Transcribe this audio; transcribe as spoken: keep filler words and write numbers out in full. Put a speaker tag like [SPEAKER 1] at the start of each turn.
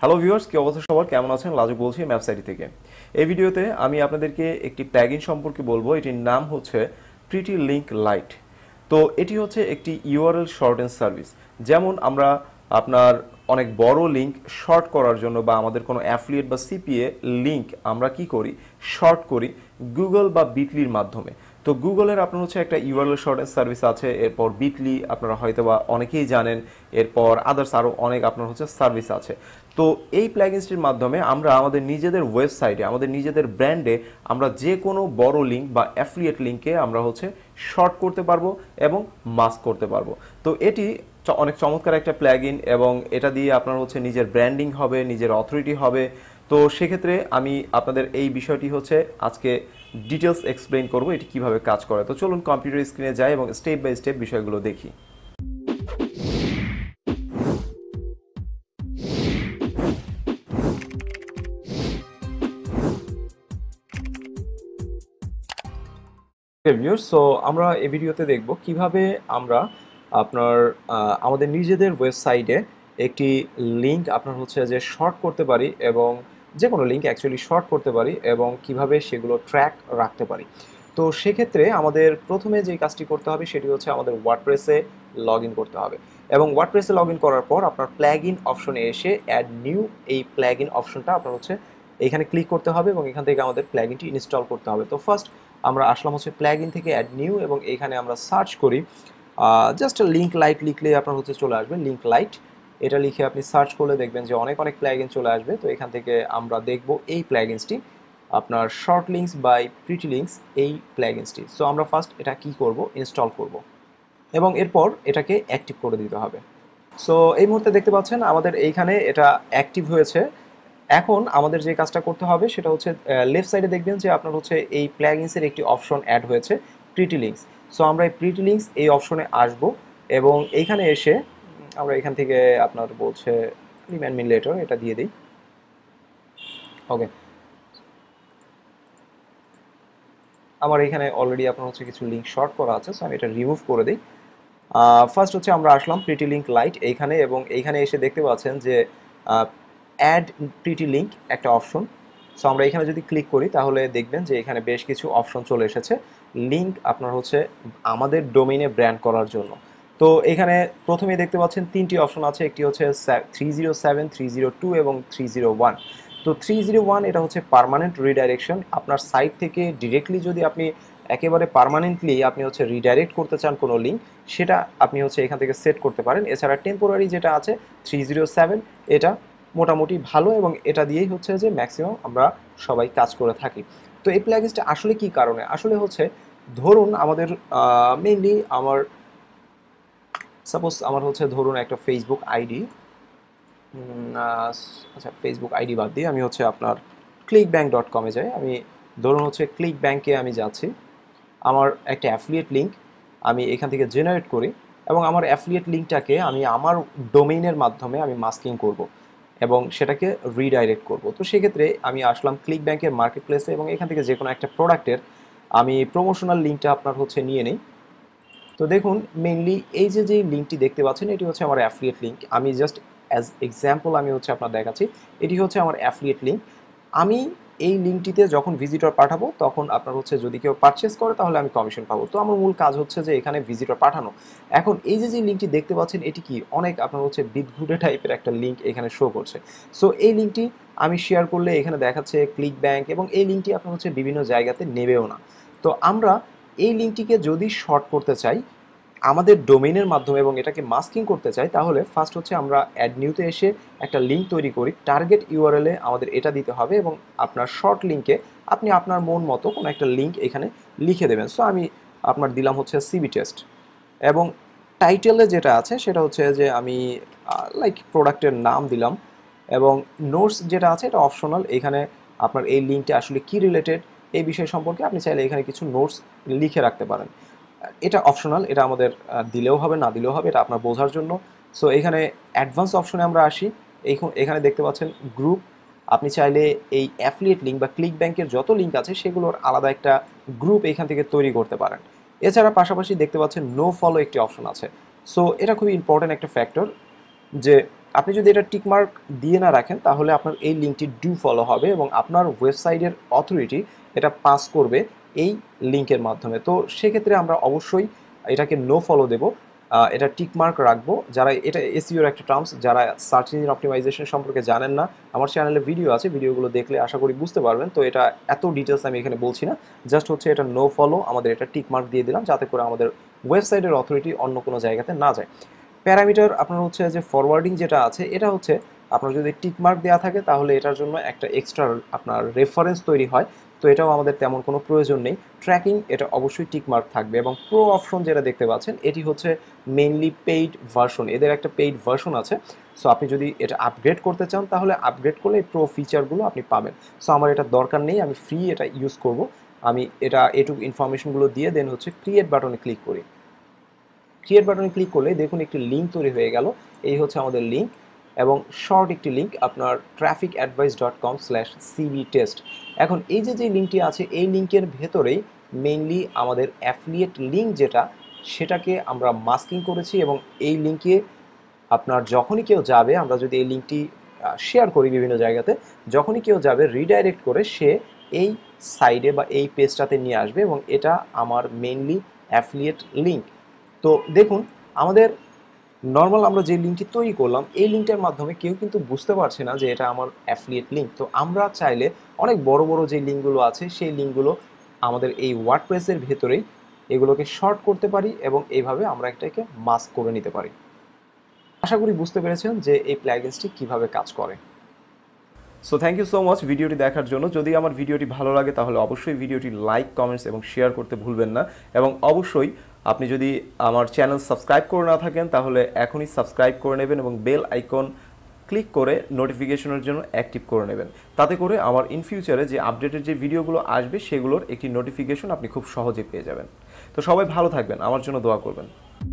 [SPEAKER 1] Hello viewers, কি অবস্থা সবার? কেমন আছেন? লাজুক বলছি ম্যাপসাইটি থেকে। এই ভিডিওতে আমি আপনাদেরকে একটি প্ল্যাগইন সম্পর্কে বলবো। এটির নাম হচ্ছে প্রিটি লিঙ্ক লাইট। তো এটি হচ্ছে একটি ইউআরএল শর্টেন সার্ভিস। যেমন আমরা আপনার অনেক বড় লিঙ্ক শর্ট করার জন্য বা আমাদের কোনো অ্যাফিলিয়েট বা সিপিএ লিঙ্ক আমরা কি করি, শর্ট করি গুগল বা বিটলির মাধ্যমে। তো গুগলের আপনার হচ্ছে একটা ইউআরএল শর্টেন সার্ভিস আছে, এরপর বিটলি আপনারা হয়তো বা অনেকেই জানেন, এরপর আদার্স আরও অনেক আপনার হচ্ছে সার্ভিস আছে। তো এই প্ল্যাগইনসটির মাধ্যমে আমরা আমাদের নিজেদের ওয়েবসাইটে, আমাদের নিজেদের ব্র্যান্ডে আমরা যে কোনো বড় লিঙ্ক বা অ্যাফিলিয়েট লিঙ্কে আমরা হচ্ছে শর্ট করতে পারবো এবং মাস্ক করতে পারবো। তো এটি অনেক চমৎকার একটা প্ল্যাগইন এবং এটা দিয়ে আপনার হচ্ছে নিজের ব্র্যান্ডিং হবে, নিজের অথরিটি হবে। তো সেক্ষেত্রে আমি আপনাদের এই বিষয়টি হচ্ছে আজকে ডিটেলস এক্সপ্লেইন করব এটি কিভাবে কাজ করে। তো চলুন কম্পিউটার স্ক্রিনে যাই এবং স্টেপ বাই স্টেপ বিষয়গুলো দেখি। ভিউয়ার্স, সো আমরা এই ভিডিওতে দেখব কিভাবে আমরা আপনার আমাদের নিজেদের ওয়েবসাইটে একটি লিঙ্ক আপনার হচ্ছে যে শর্ট করতে পারি এবং যে কোনো লিঙ্ক অ্যাকচুয়ালি শর্ট করতে পারি এবং কিভাবে সেগুলো ট্র্যাক রাখতে পারি। তো সেক্ষেত্রে আমাদের প্রথমে যে কাজটি করতে হবে সেটি হচ্ছে আমাদের ওয়ার্ডপ্রেসে লগ ইন করতে হবে এবং ওয়ার্ডপ্রেসে লগ ইন করার পর আপনার প্ল্যাগইন অপশনে এসে অ্যাড নিউ এই প্ল্যাগইন অপশনটা আপনার হচ্ছে এখানে ক্লিক করতে হবে এবং এখান থেকে আমাদের প্ল্যাগইনটি ইনস্টল করতে হবে। তো ফার্স্ট আমরা আসলাম হচ্ছে প্ল্যাগইন থেকে অ্যাড নিউ এবং এখানে আমরা সার্চ করি জাস্ট লিঙ্ক লাইট লিখলে আপনার হচ্ছে চলে আসবে লিঙ্ক লাইট। এটা লিখে আপনি সার্চ করলে দেখবেন যে অনেক অনেক প্ল্যাগইন চলে আসবে। তো এখান থেকে আমরা দেখব এই প্ল্যাগইনসটি আপনার short links by Pretty Links, এই প্ল্যাগইনসটি। সো আমরা ফার্স্ট এটা কি করব, ইনস্টল করব এবং এরপর এটাকে অ্যাক্টিভ করে দিতে হবে। সো এই মুহূর্তে দেখতে পাচ্ছেন আমাদের এইখানে এটা অ্যাক্টিভ হয়েছে। এখন আমাদের যে কাজটা করতে হবে সেটা হচ্ছে লেফট সাইডে দেখবেন যে আপনার হচ্ছে এই প্ল্যাগইনসের একটি অপশন অ্যাড হয়েছে, প্রিটি লিঙ্কস। সো আমরা এই প্রিটি লিঙ্কস এই অপশনে আসব এবং এইখানে এসে আমরা এখান থেকে আপনার বলছে রিমাইন্ড মি লেটার, এটা দিয়ে দিই। ওকে, আমার এখানে অলরেডি আপনার হচ্ছে কিছু লিঙ্ক শর্ট করা আছে, সো আমি এটা রিমুভ করে দিই। ফার্স্ট হচ্ছে আমরা আসলাম প্রিটি লিঙ্ক লাইট এইখানে এবং এইখানে এসে দেখতে পাচ্ছেন যে অ্যাড প্রিটি লিঙ্ক একটা অপশন। সো আমরা এখানে যদি ক্লিক করি তাহলে দেখবেন যে এখানে বেশ কিছু অপশন চলে এসেছে লিঙ্ক আপনার হচ্ছে আমাদের ডোমেইনে ব্র্যান্ড করার জন্য। তো এখানে প্রথমেই দেখতে পাচ্ছেন তিনটি অপশন আছে, একটি হচ্ছে three zero seven, three zero two এবং থ্রি জিরো ওয়ান। তো থ্রি জিরো ওয়ান এটা হচ্ছে পার্মানেন্ট রিডাইরেকশন। আপনার সাইট থেকে ডিরেক্টলি যদি আপনি একেবারে পার্মানেন্টলি আপনি হচ্ছে রিডাইরেক্ট করতে চান কোনো লিঙ্ক, সেটা আপনি হচ্ছে এখান থেকে সেট করতে পারেন। এছাড়া টেম্পোরারি যেটা আছে থ্রি জিরো সেভেন, এটা মোটামুটি ভালো এবং এটা দিয়েই হচ্ছে যে ম্যাক্সিমাম আমরা সবাই কাজ করে থাকি। তো এই প্ল্যাগইনসটা আসলে কি কারণে, আসলে হচ্ছে ধরুন আমাদের মেইনলি আমার সাপোজ আমার হচ্ছে ধরুন একটা ফেসবুক আইডি, আচ্ছা ফেসবুক আইডি বাদ দিয়ে আমি হচ্ছে আপনার ক্লিক ব্যাঙ্ক ডট কমে যাই। আমি ধরুন হচ্ছে ক্লিক ব্যাঙ্কে আমি যাচ্ছি, আমার একটা অ্যাফিলিয়েট লিঙ্ক আমি এখান থেকে জেনারেট করি এবং আমার অ্যাফিলিয়েট লিঙ্কটাকে আমি আমার ডোমেইনের মাধ্যমে আমি মাস্কিং করব এবং সেটাকে রিডাইরেক্ট করব। তো সেক্ষেত্রে আমি আসলাম ক্লিক ব্যাঙ্কের মার্কেট প্লেসে এবং এখান থেকে যে কোনো একটা প্রোডাক্টের আমি প্রমোশনাল লিঙ্কটা আপনার হচ্ছে নিয়ে নিই। তো দেখুন মেইনলি এই যে যে লিঙ্কটি দেখতে পাচ্ছেন এটি হচ্ছে আমার অ্যাফিলিয়েট লিঙ্ক। আমি জাস্ট অ্যাজ এক্সাম্পল আমি হচ্ছে আপনার দেখাচ্ছি, এটি হচ্ছে আমার অ্যাফিলিয়েট লিঙ্ক। আমি এই লিঙ্কটিতে যখন ভিজিটর পাঠাবো তখন আপনার হচ্ছে যদি কেউ পারচেস করে তাহলে আমি কমিশন পাবো। তো আমার মূল কাজ হচ্ছে যে এখানে ভিজিটর পাঠানো। এখন এই যে যে লিঙ্কটি দেখতে পাচ্ছেন এটি কি অনেক আপনার হচ্ছে বিদঘুটে টাইপের একটা লিঙ্ক এখানে শো করছে। সো এই লিঙ্কটি আমি শেয়ার করলে এখানে দেখাচ্ছে ক্লিক ব্যাঙ্ক এবং এই লিঙ্কটি আপনার হচ্ছে বিভিন্ন জায়গাতে নেবেও না। তো আমরা এই লিঙ্কটিকে যদি শর্ট করতে চাই আমাদের ডোমেইনের মাধ্যমে এবং এটাকে মাস্কিং করতে চাই তাহলে ফার্স্ট হচ্ছে আমরা অ্যাড নিউতে এসে একটা লিঙ্ক তৈরি করি, টার্গেট ইউআরএলে আমাদের এটা দিতে হবে এবং আপনার শর্ট লিঙ্কে আপনি আপনার মন মতো কোনো একটা লিঙ্ক এখানে লিখে দেবেন। সো আমি আপনার দিলাম হচ্ছে সিবি টেস্ট এবং টাইটেলে যেটা আছে সেটা হচ্ছে যে আমি লাইক প্রোডাক্টের নাম দিলাম এবং নোটস যেটা আছে এটা অপশনাল। এখানে আপনার এই লিঙ্কটা আসলে কি রিলেটেড এই বিষয় সম্পর্কে আপনি চাইলে এখানে কিছু নোটস লিখে রাখতে পারেন। এটা অপশনাল, এটা আমাদের দিলেও হবে না দিলেও হবে, এটা আপনার বোঝার জন্য। সো এখানে অ্যাডভান্স অপশনে আমরা আসি, এই এখানে দেখতে পাচ্ছেন গ্রুপ। আপনি চাইলে এই অ্যাফিলিয়েট লিঙ্ক বা ক্লিক ব্যাঙ্কের যত লিঙ্ক আছে সেগুলোর আলাদা একটা গ্রুপ এখান থেকে তৈরি করতে পারেন। এছাড়া পাশাপাশি দেখতে পাচ্ছেন নো ফলো একটি অপশন আছে। সো এটা খুবই ইম্পর্ট্যান্ট একটা ফ্যাক্টর যে আপনি যদি এটা টিকমার্ক দিয়ে না রাখেন তাহলে আপনার এই লিঙ্কটি ডু ফলো হবে এবং আপনার ওয়েবসাইটের অথরিটি এটা পাস করবে এই লিঙ্কের মাধ্যমে। তো সেক্ষেত্রে আমরা অবশ্যই এটাকে নো ফলো দেব, এটা টিকমার্ক রাখবো। যারা এটা এসইওর একটা টার্মস, যারা সার্চ ইঞ্জিন অপটিমাইজেশন সম্পর্কে জানেন না, আমার চ্যানেলে ভিডিও আছে, ভিডিওগুলো দেখলে আশা করি বুঝতে পারবেন। তো এটা এত ডিটেলস আমি এখানে বলছি না, জাস্ট হচ্ছে এটা নো ফলো, আমাদের এটা টিকমার্ক দিয়ে দিলাম যাতে করে আমাদের ওয়েবসাইটের অথরিটি অন্য কোনো জায়গাতে না যায়। প্যারামিটার আপনার হচ্ছে যে ফরওয়ার্ডিং যেটা আছে, এটা হচ্ছে আপনার যদি টিকমার্ক দেওয়া থাকে তাহলে এটার জন্য একটা এক্সট্রা আপনার রেফারেন্স তৈরি হয়, তো এটাও আমাদের তেমন কোনো প্রয়োজন নেই। ট্র্যাকিং এটা অবশ্যই টিকমার্ক থাকবে। এবং প্রো অপশন যেটা দেখতে পাচ্ছেন এটি হচ্ছে মেইনলি পেইড ভার্সন, এদের একটা পেইড ভার্সন আছে। সো আপনি যদি এটা আপগ্রেড করতে চান তাহলে আপগ্রেড করলে এই প্রো ফিচারগুলো আপনি পাবেন। সো আমার এটা দরকার নেই, আমি ফ্রি এটা ইউজ করব। আমি এটা এটুকু ইনফরমেশনগুলো দিয়ে দেন হচ্ছে ক্রিয়েট বাটনে ক্লিক করি। ক্রিয়েট বাটনে ক্লিক করলে দেখুন একটি লিঙ্ক তৈরি হয়ে গেল, এই হচ্ছে আমাদের লিঙ্ক এবং শর্ট একটি লিঙ্ক আপনার traffic advice dot com slash CB test. এখন এই যে যে লিঙ্কটি আছে এই লিঙ্কের ভেতরেই মেইনলি আমাদের অ্যাফিলিয়েট লিঙ্ক যেটা সেটাকে আমরা মাস্কিং করেছি এবং এই লিঙ্কে আপনার যখনই কেউ যাবে, আমরা যদি এই লিঙ্কটি শেয়ার করি বিভিন্ন জায়গাতে, যখনই কেউ যাবে রিডাইরেক্ট করে সে এই সাইডে বা এই পেজটাতে নিয়ে আসবে এবং এটা আমার মেইনলি অ্যাফিলিয়েট লিঙ্ক। তো দেখুন আমাদের নর্মাল আমরা যে লিঙ্কটি তৈরি করলাম এই লিঙ্কটার মাধ্যমে কেউ কিন্তু বুঝতে পারছে না যে এটা আমার অ্যাফিলিয়েট লিঙ্ক। তো আমরা চাইলে অনেক বড় বড় যে লিঙ্কগুলো আছে সেই লিঙ্কগুলো আমাদের এই ওয়ার্ডপ্রেসের ভেতরেই এগুলোকে শর্ট করতে পারি এবং এইভাবে আমরা এটাকে মাস্ক করে নিতে পারি। আশা করি বুঝতে পেরেছেন যে এই প্লাগইনসটি কিভাবে কাজ করে। So thank you so much ভিডিওটি দেখার জন্য। যদি আমার ভিডিওটি ভালো লাগে তাহলে অবশ্যই ভিডিওটি লাইক, কমেন্টস এবং শেয়ার করতে ভুলবেন না। এবং অবশ্যই আপনি যদি আমার চ্যানেল সাবস্ক্রাইব করে না থাকেন তাহলে এখনই সাবস্ক্রাইব করে নেবেন এবং বেল আইকন ক্লিক করে নোটিফিকেশনের জন্য অ্যাক্টিভ করে নেবেন। তাতে করে আমার ইন ফিউচারে যে আপডেটেড যে ভিডিওগুলো আসবে সেগুলোর একটি নোটিফিকেশন আপনি খুব সহজে পেয়ে যাবেন। তো সবাই ভালো থাকবেন, আমার জন্য দোয়া করবেন।